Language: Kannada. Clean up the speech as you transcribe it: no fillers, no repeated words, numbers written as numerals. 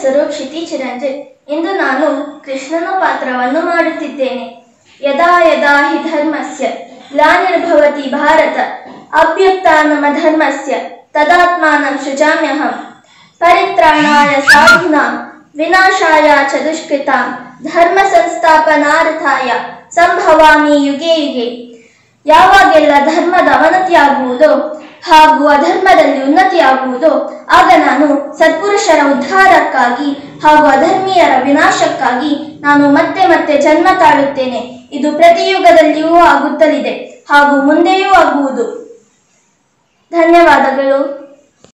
ಹೆಸರು ಕ್ಷಿತಿ ಚಿರಂಜನ್. ಇಂದು ನಾನು ಕೃಷ್ಣನ ಪಾತ್ರವನ್ನು ಮಾಡುತ್ತಿದ್ದೇನೆ. ಯದಾ ಯದಾ ಹಿ ಧರ್ಮಸ್ಯ ಗ್ಲಾನಿರ್ಭವತಿ ಭಾರತ ಅಭ್ಯುತ್ಥಾನಮಧರ್ಮಸ್ಯ ತದಾತ್ಮಾನಂ ಸೃಜಾಮ್ಯಹಂ ಪರಿತ್ರಾಣಾಯ ಸಾಧೂನಾಂ ವಿನಾಶಾಯ ಚ ದುಷ್ಕೃತಾಂ ಧರ್ಮ ಸಂಸ್ಥಾಪನಾರ್ಥಾಯ ಸಂಭವಾಮಿ ಯುಗೆ ಯುಗೆ. ಯಾವಾಗೆಲ್ಲ ಧರ್ಮದ ಅವನತಿಯಾಗುವುದೋ ಹಾಗೂ ಅಧರ್ಮದಲ್ಲಿ ಉನ್ನತಿಯಾಗುವುದೋ ಆಗ ನಾನು ಸತ್ಪುರುಷರ ಉದ್ಧಾರಕ್ಕಾಗಿ ಹಾಗೂ ಅಧರ್ಮೀಯರ ವಿನಾಶಕ್ಕಾಗಿ ನಾನು ಮತ್ತೆ ಮತ್ತೆ ಜನ್ಮ ತಾಳುತ್ತೇನೆ. ಇದು ಪ್ರತಿಯುಗದಲ್ಲಿಯೂ ಆಗುತ್ತಲಿದೆ ಹಾಗೂ ಮುಂದೆಯೂ ಆಗುವುದು. ಧನ್ಯವಾದಗಳು.